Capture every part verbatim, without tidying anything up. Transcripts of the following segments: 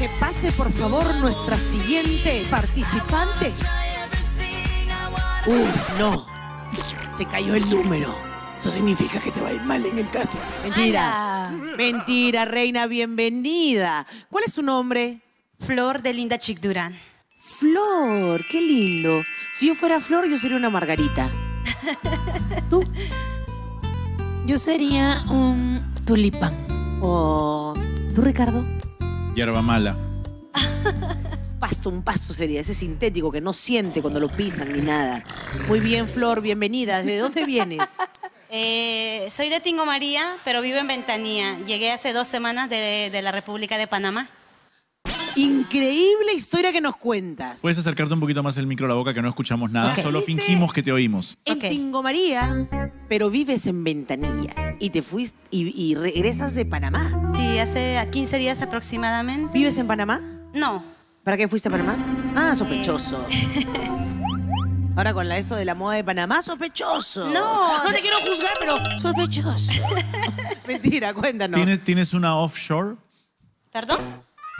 que pase, por favor, nuestra siguiente participante. Uh, no. Se cayó el número. Eso significa que te va a ir mal en el casting. Mentira. Hola. Mentira, reina, bienvenida. ¿Cuál es tu nombre? Flor de Linda Chic Durán. Flor, qué lindo. Si yo fuera Flor, yo sería una Margarita. ¿Tú? Yo sería un tulipán. Oh, ¿tú, Ricardo? Hierba mala. Pasto, un pasto sería, ese sintético que no siente cuando lo pisan ni nada. Muy bien, Flor, bienvenida. ¿De dónde vienes? Eh, soy de Tingo María, pero vivo en Ventanilla. Llegué hace dos semanas de, de la República de Panamá. Increíble historia que nos cuentas. Puedes acercarte un poquito más el micro a la boca que no escuchamos nada. Okay. Solo ¿Viste? fingimos que te oímos. En Ok. Tingo María, pero vives en Ventanilla. Y te fuiste y, y regresas de Panamá. Sí, hace quince días aproximadamente. ¿Vives en Panamá? No. ¿Para qué fuiste a Panamá? Ah, sospechoso. Ahora con la eso de la moda de Panamá, sospechoso. No. No te quiero juzgar, pero sospechoso. Mentira, cuéntanos. ¿Tienes, ¿Tienes una offshore? ¿Perdón?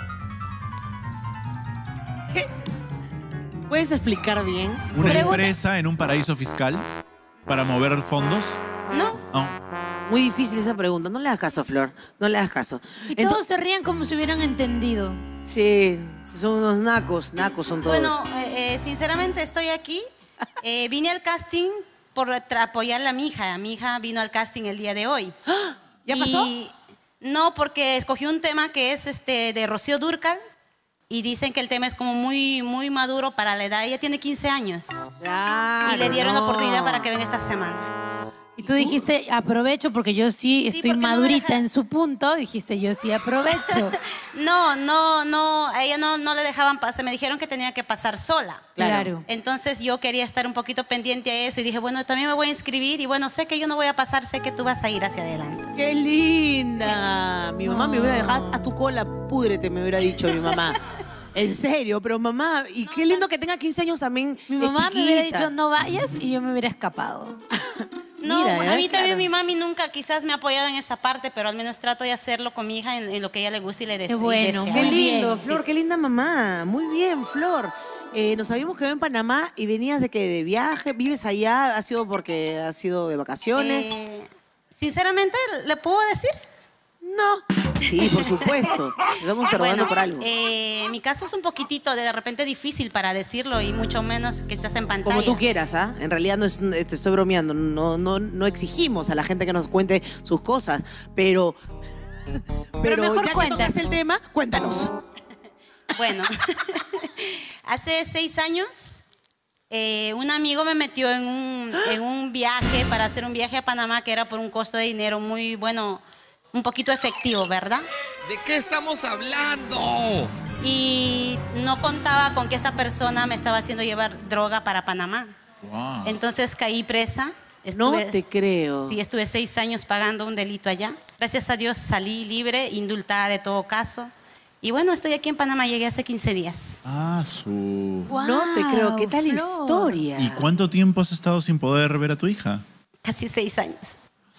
¿Qué? ¿Puedes explicar bien? ¿Una Pregunta. empresa en un paraíso fiscal para mover fondos? No. No. Muy difícil esa pregunta. No le hagas caso, Flor. No le hagas caso. Y Ento- todos se rían como si hubieran entendido. Sí, son unos nacos. Nacos son todos. Bueno, eh, eh, sinceramente estoy aquí. Eh, vine al casting por tra- apoyarle a mi hija. Mi hija vino al casting el día de hoy. ¿Ya Y pasó? no, porque escogí un tema que es este de Rocío Dúrcal y dicen que el tema es como muy, muy maduro para la edad. Ella tiene quince años Claro, y le dieron la no. oportunidad para que venga esta semana. Y tú dijiste, aprovecho porque yo sí estoy porque no me madurita deja- en su punto. Dijiste, yo sí aprovecho. No, no, no, a ella no, no le dejaban pasar. Me dijeron que tenía que pasar sola. Claro. Entonces yo quería estar un poquito pendiente a eso y dije, bueno, también me voy a inscribir y bueno, sé que yo no voy a pasar, sé que tú vas a ir hacia adelante. ¡Qué linda! Mi mamá me hubiera dejado a tu cola, púdrete, me hubiera dicho mi mamá. En serio, pero mamá, y qué lindo que tenga quince años también. Mi de mamá me hubiera chiquita. dicho, no vayas, y yo me hubiera escapado. No, Mira, a ¿eh? mí también Claro. mi mami nunca quizás me ha apoyado en esa parte, pero al menos trato de hacerlo con mi hija en, en lo que a ella le gusta y le desea. Qué bueno, Qué Muy lindo, bien, Flor, qué linda mamá. Muy bien, Flor. Eh, nos habíamos quedado en Panamá y venías de que de viaje, vives allá, ¿ha sido porque has sido de vacaciones? Eh, sinceramente, ¿le puedo decir? No. Sí, por supuesto. Estamos interrogando Bueno, por algo. eh, mi caso es un poquitito de repente difícil para decirlo y mucho menos que estás en pantalla. Como tú quieras, ¿ah? En realidad no es, te estoy bromeando, no, no, no exigimos a la gente que nos cuente sus cosas, pero... Pero, mejor ya que cuenta. tocas el tema, cuéntanos. Bueno, hace seis años eh, un amigo me metió en un, en un viaje para hacer un viaje a Panamá que era por un costo de dinero muy bueno, un poquito efectivo, ¿verdad? ¿De qué estamos hablando? Y no contaba con que esta persona me estaba haciendo llevar droga para Panamá. Wow. Entonces caí presa. No Estuve- te creo. Sí, estuve seis años pagando un delito allá. Gracias a Dios salí libre, indultada de todo caso. Y bueno, estoy aquí en Panamá, llegué hace quince días. Ah, su... No te creo, ¿qué tal Flor. historia? ¿Y cuánto tiempo has estado sin poder ver a tu hija? Casi seis años.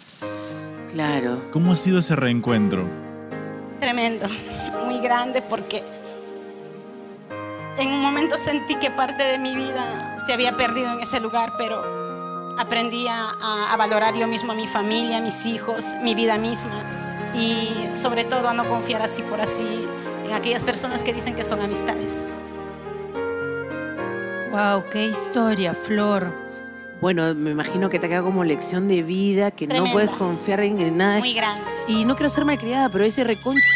Claro. ¿Cómo ha sido ese reencuentro? Tremendo, muy grande porque en un momento sentí que parte de mi vida se había perdido en ese lugar, pero aprendí a, a- a valorar yo mismo a mi familia, a mis hijos, mi vida misma y sobre todo a no confiar así por así en aquellas personas que dicen que son amistades. Wow, qué historia, Flor. Bueno, me imagino que te queda como lección de vida, que Tremenda. no puedes confiar en, en nada. Muy grande. Y no quiero ser malcriada, pero ese reconcha...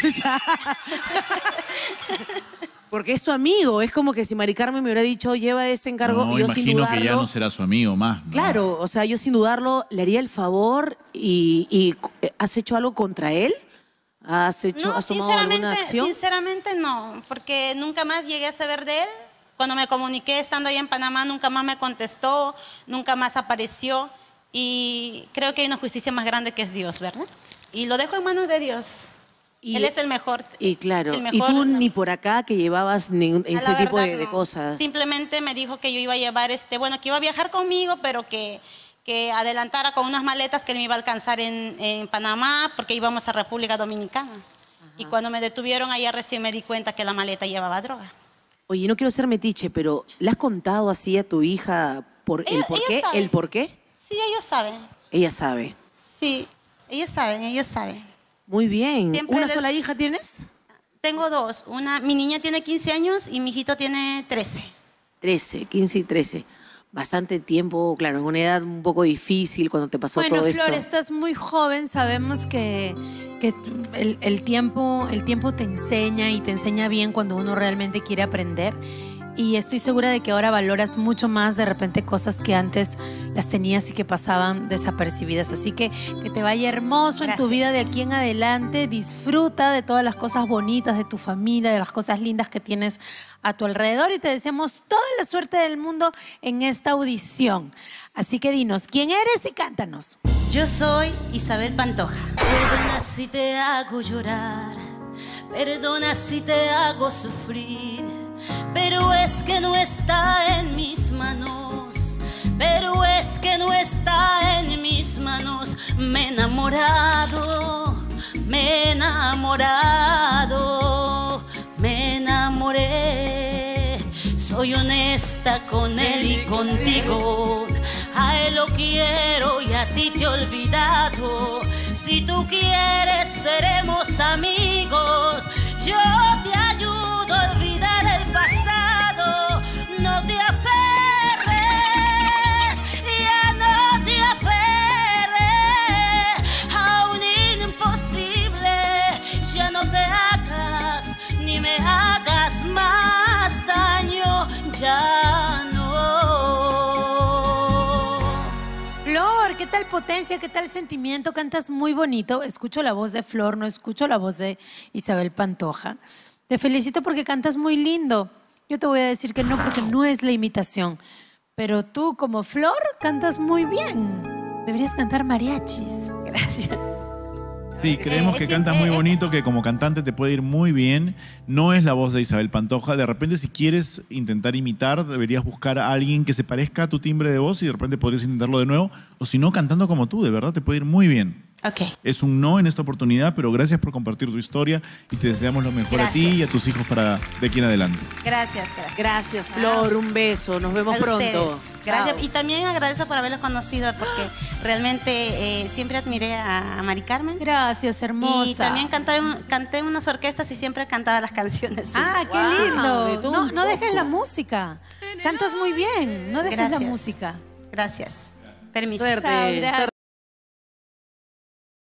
Porque es tu amigo, es como que si Mari Carmen me hubiera dicho, lleva ese encargo, No, y yo sin imagino dudarlo... que ya no será su amigo más, ¿no? Claro, o sea, yo sin dudarlo le haría el favor y, y eh, ¿has hecho algo contra él? ¿Has hecho, No, has tomado alguna sinceramente, acción? sinceramente no, porque nunca más llegué a saber de él. Cuando me comuniqué estando allá en Panamá, nunca más me contestó, nunca más apareció. Y creo que hay una justicia más grande que es Dios, ¿verdad? Y lo dejo en manos de Dios. Y- Él es el mejor. Y claro, el y mejor, tú ¿no? ni por acá que llevabas ningún, A este la tipo verdad, de, de no. cosas. Simplemente me dijo que yo iba a llevar, este, bueno, que iba a viajar conmigo, pero que, que adelantara con unas maletas que él me iba a alcanzar en, en Panamá, porque íbamos a República Dominicana. Y cuando me detuvieron allá recién me di cuenta que la maleta llevaba droga. Oye, no quiero ser metiche, pero ¿le has contado así a tu hija por el Ella- por ella qué? sabe. ¿El por qué? Sí, ellos saben. Ella sabe. Sí, ellos saben, ellos saben. Muy bien. Siempre ¿Una les- sola hija tienes? Tengo dos. Una, mi niña tiene quince años y mi hijito tiene trece. trece, quince y trece. Bastante tiempo, claro, en una edad un poco difícil cuando te pasó Bueno, todo Flor, esto. estás muy joven, sabemos que, que el, el tiempo, el tiempo te enseña y te enseña bien cuando uno realmente quiere aprender. Y estoy segura de que ahora valoras mucho más de repente cosas que antes las tenías y que pasaban desapercibidas. Así que que te vaya hermoso en tu Gracias. vida de aquí en adelante. Disfruta de todas las cosas bonitas de tu familia, de las cosas lindas que tienes a tu alrededor. Y te deseamos toda la suerte del mundo en esta audición. Así que dinos, ¿quién eres y cántanos? Yo soy Isabel Pantoja. Perdona si te hago llorar, perdona si te hago sufrir, pero es que no está en mis manos, pero es que no está en mis manos. Me he enamorado, me he enamorado, me enamoré. Soy honesta con él y contigo. A él lo quiero y a ti te he olvidado. Si tú quieres, seremos amigos. Yo te ayudo a olvidar el pasado. No te aferres, ya no te aferres a un imposible. Ya no te hagas ni me hagas más daño. Ya no. Flor, ¿qué tal potencia? ¿Qué tal sentimiento? Cantas muy bonito. Escucho la voz de Flor, no escucho la voz de Isabel Pantoja. Te felicito porque cantas muy lindo. Yo te voy a decir que no porque no es la imitación. Pero tú como Flor cantas muy bien. Deberías cantar mariachis. Gracias. Sí, creemos Eh, que sí, cantas eh, muy eh. bonito, que como cantante te puede ir muy bien. No es la voz de Isabel Pantoja. De repente, si quieres intentar imitar, deberías buscar a alguien que se parezca a tu timbre de voz y de repente podrías intentarlo de nuevo. O si no, cantando como tú, de verdad te puede ir muy bien. Ok. Es un no en esta oportunidad, pero gracias por compartir tu historia y te deseamos lo mejor a ti Gracias. y a tus hijos para de aquí en adelante. Gracias, gracias. Gracias, Flor. Un beso. Nos vemos A pronto. ustedes. Gracias. Chao. Y también agradezco por haberla conocido porque realmente eh, siempre admiré a, a Mari Carmen. Gracias, hermosa. Y también canté, un- canté en unas orquestas y siempre cantaba las canciones. sí. Ah, qué Wow, de lindo. todo No, un no dejes poco. la música. Cantas muy bien. No dejes la Gracias. música. Gracias. Permiso. Suerte. Chao, gracias. Suerte.